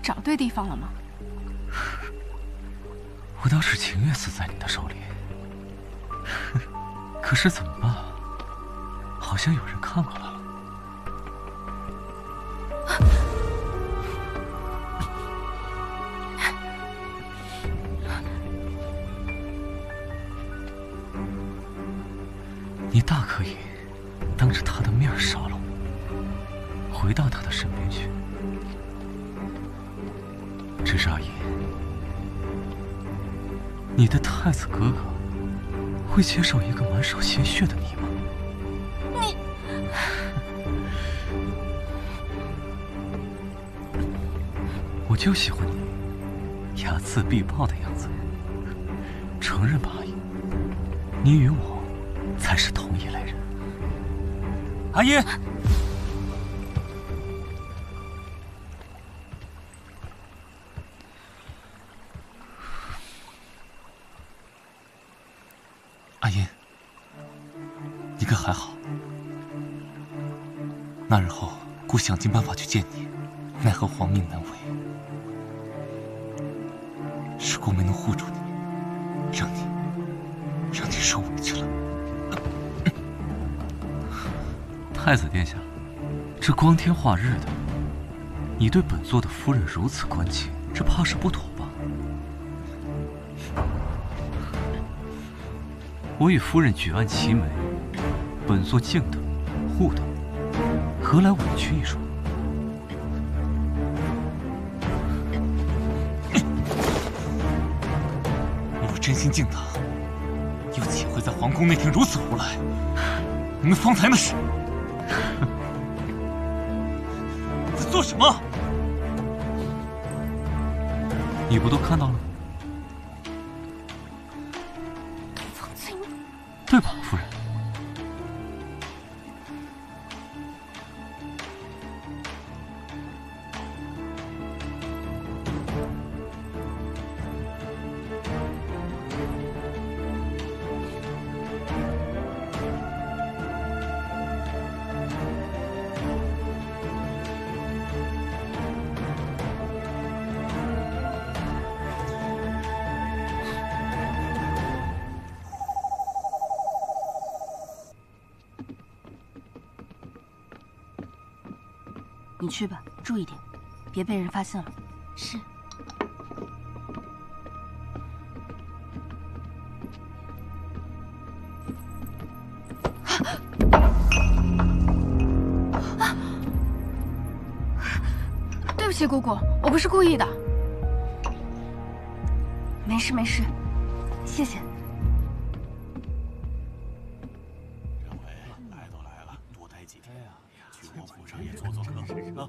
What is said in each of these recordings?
找对地方了吗？ 我倒是情愿死在你的手里，可是怎么办？好像有人看过来了。你大可以当着他的面杀了我，回到他的身边去。只是阿姨，你的太子哥哥会接受一个满手鲜血的你吗？ 你， 我就喜欢你睚眦必报的样子。承认吧，阿姨，你与我才是同一类人。阿姨，阿英，你可还好？那日后，姑想尽办法去见你，奈何皇命难违，是姑没能护住你，让你受委屈了。太子殿下，这光天化日的，你对本座的夫人如此关切，这怕是不妥吧？我与夫人举案齐眉，本座敬她、护她，何来委屈一说？你若真心敬她，又岂会在皇宫内听如此胡来？你们方才那是在做什么？你不都看到了？对吧，夫人？ 你去吧，注意点，别被人发现了。 是。 对不起，姑姑，我不是故意的。没事没事，谢谢。 两位来都来了，多待几天呀，去我府上也做做客啊。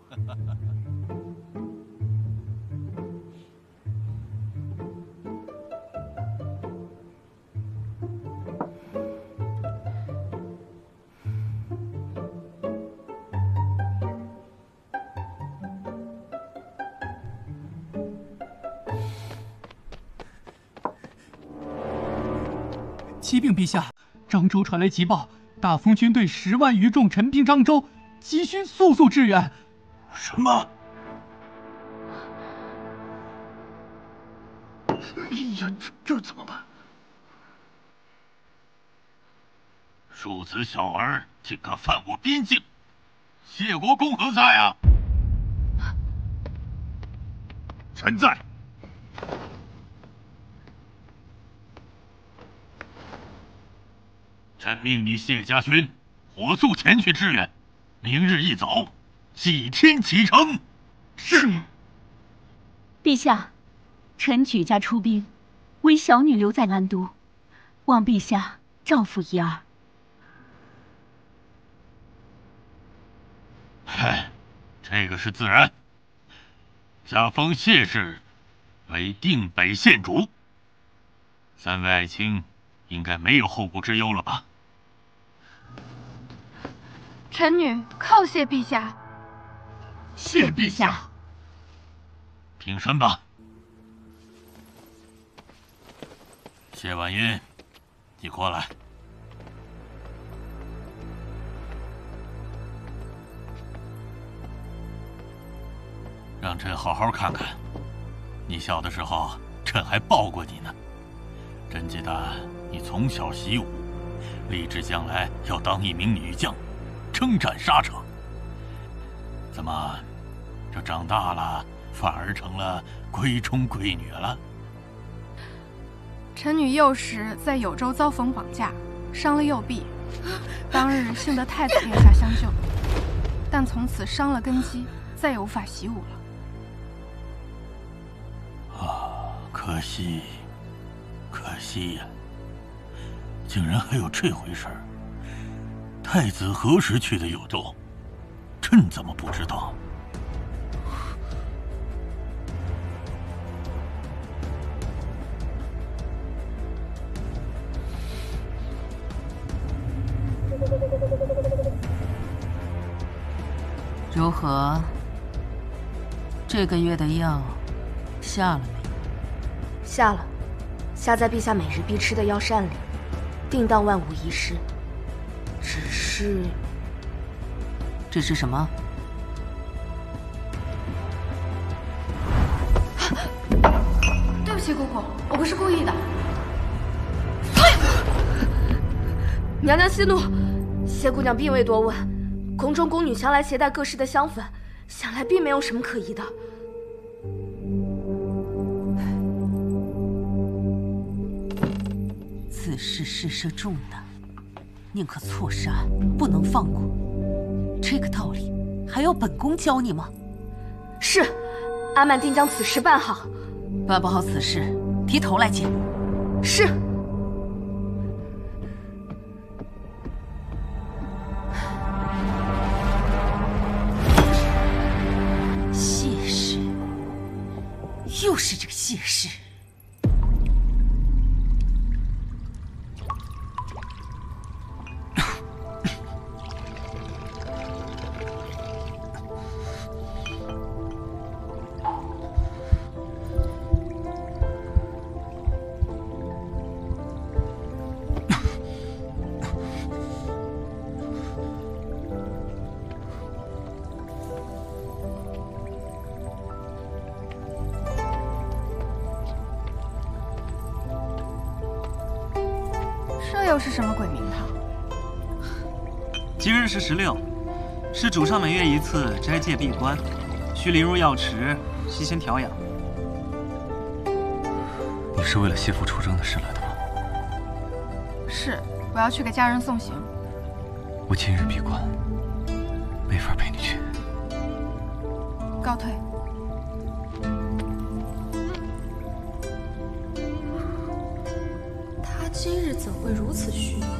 启禀陛下，漳州传来急报，大风军队10万余众陈兵漳州，急需速速支援。 什么？哎呀，这怎么办？庶子小儿竟敢犯我边境，谢国公何在啊？臣在。臣命你谢家勋火速前去支援，明日一早，祭天启程。 是。陛下，臣举家出兵，唯小女留在南都，望陛下照拂一二。 嗨，这个是自然。加封谢氏为定北县主，3位爱卿应该没有后顾之忧了吧？ 臣女叩谢陛下。 谢陛下。 平身吧。谢婉音，你过来。让让朕好好看看。你小的时候，朕还抱过你呢。朕记得你从小习武，立志将来要当一名女将，征战沙场。怎么，这长大了反而成了闺中贵女了？ 臣女幼时在有州遭逢绑架，伤了右臂，当日幸得太子殿下相救，但从此伤了根基，再也无法习武了。 啊，可惜，可惜呀！竟然还有这回事儿！太子何时去的有州？朕怎么不知道？ 如何？这个月的药下了没？ 下了，下在陛下每日必吃的药膳里，定当万无一失。只是什么？ 对不起，姑姑，我不是故意的。 娘娘息怒，谢姑娘并未多问。宫中宫女向来携带各式的香粉，想来并没有什么可疑的。 此事事涉重大，宁可错杀，不能放过。这个道理还要本宫教你吗？ 是，阿曼定将此事办好。 办不好此事，提头来见。 是。 谢氏，又是这个谢氏。 这又是什么鬼名堂？ 今日是16，是主上每月一次斋戒闭关，需临入药池，悉心调养。 你是为了谢父出征的事来的吗？ 是，我要去给家人送行。 我今日闭关，没法陪你去。 告退。 他今日怎会如此虚弱？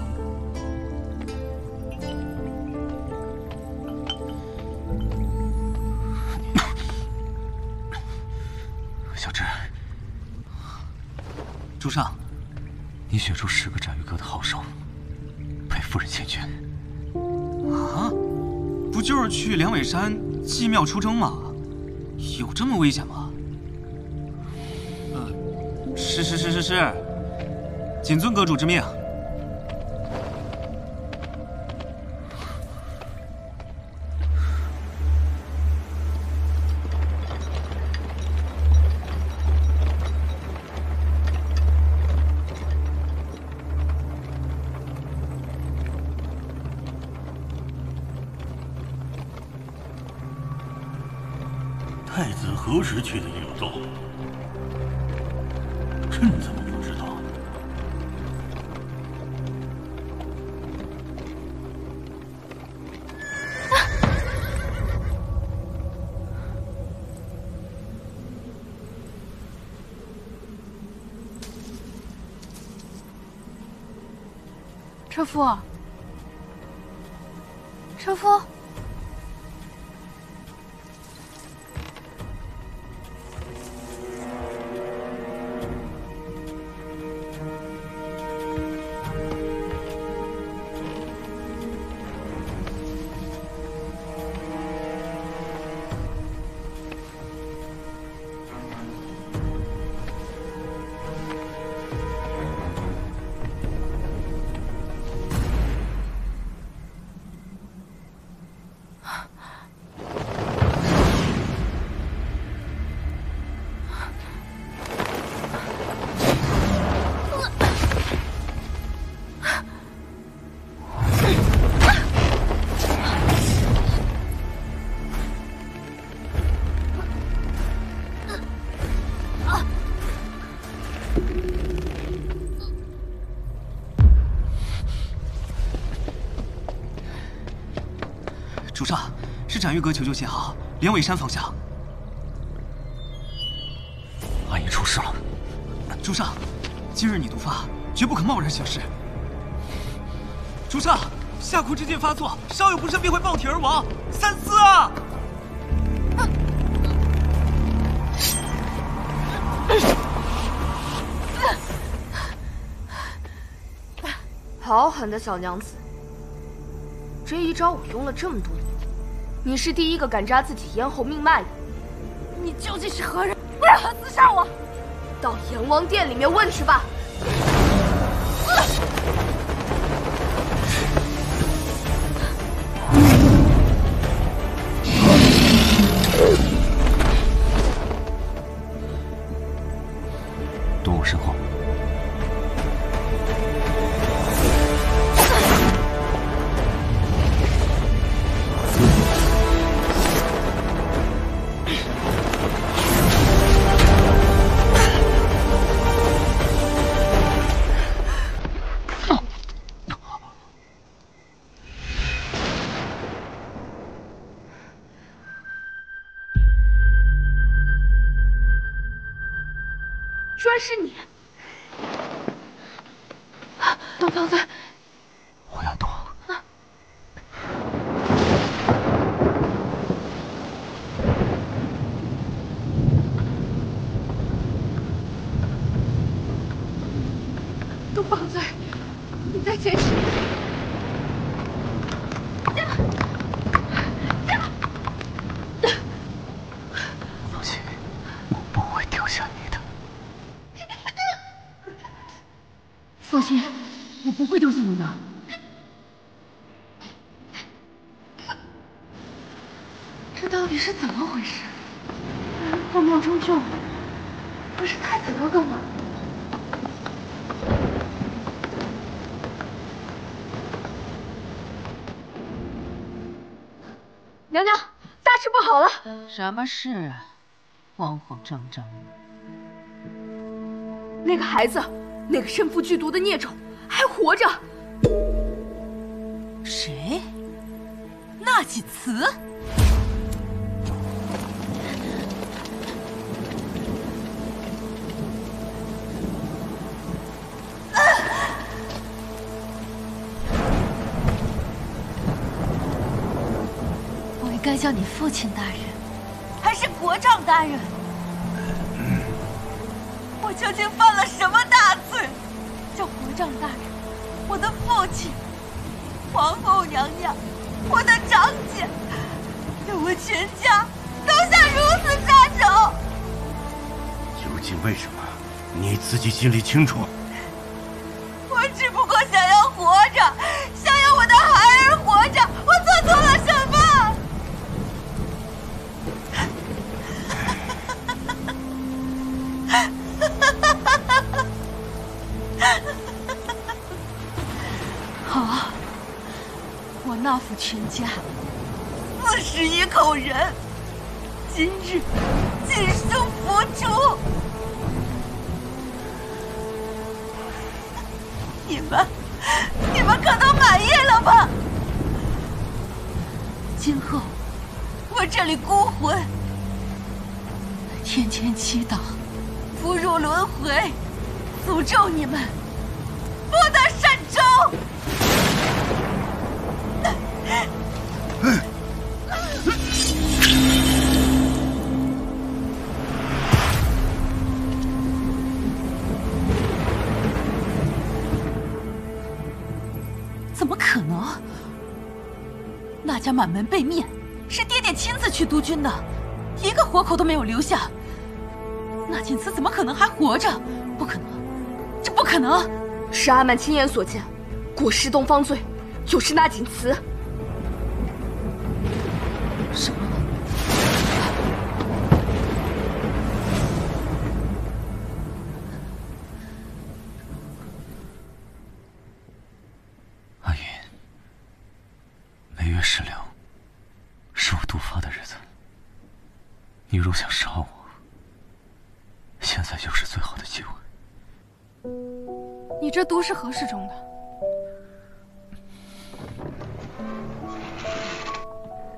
小智， 主上， 你选出10个斩玉阁的好手，陪夫人前去。 啊，不就是去两尾山祭庙出征吗？有这么危险吗？是，谨遵阁主之命。 太子何时去的柳州？朕怎么不知道？ 车夫，车夫。 主上，是斩玉阁求救信号，连尾山方向。 阿银出事了。 主上，今日你毒发，绝不可贸然行事。主上，夏枯之劲发作，稍有不慎便会爆体而亡，三思啊！ 好狠的小娘子！这一招我用了这么多年，你是第一个敢扎自己咽喉命脉的。你究竟是何人？为何刺杀我？到阎王殿里面问去吧。 躲我身后。 居然是你，东方醉！ 我要躲。 东方醉，你再坚持！ 放心，我不会丢下你的。 放心，我不会丢下你的。这到底是怎么回事？破庙中救我，不是太子哥哥吗？ 娘娘，大事不好了！ 什么事啊？慌慌张张的。 那个孩子，那个身负剧毒的孽种还活着。 谁？纳锦慈？我应该叫你父亲大人，还是国丈大人？我究竟犯了什么大罪？叫国丈大人，我的父亲，皇后娘娘，我的长姐，对我全家都下如此杀手。 究竟为什么？你自己心里清楚。 我只不过想要活着，想要我的孩儿活着，我做错了什么？好，我那府全家41口人，今日尽数伏诛。你们可都满意了吧？今后我这里孤魂，天天祈祷，伏入轮回，诅咒你们不得善终。怎么可能？那家满门被灭，是爹爹亲自去督军的，一个活口都没有留下。那锦慈怎么可能还活着？不可能，这不可能！ 是阿曼亲眼所见，果是东方醉，就是那锦慈。 什么？ 阿云，每月16是我毒发的日子。你若想杀我，现在就是最好的机会。 你这毒是何时中的？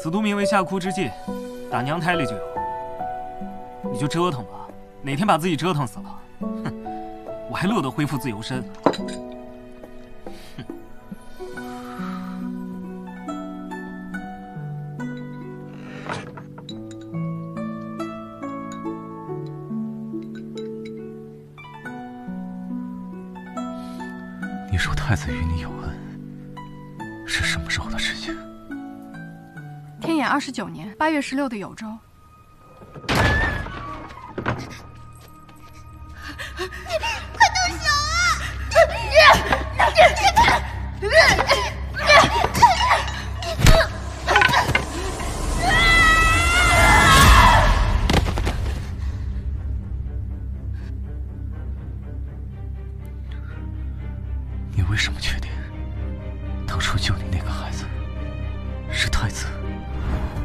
此都名为夏窟之境，打娘胎里就有。你就折腾吧，哪天把自己折腾死了，哼，我还乐得恢复自由身。 你说太子与你有恩，是什么时候的事情？ 天衍29年8月16的酉州。 快动手啊！ 你为什么确定当初救你那个孩子是太子？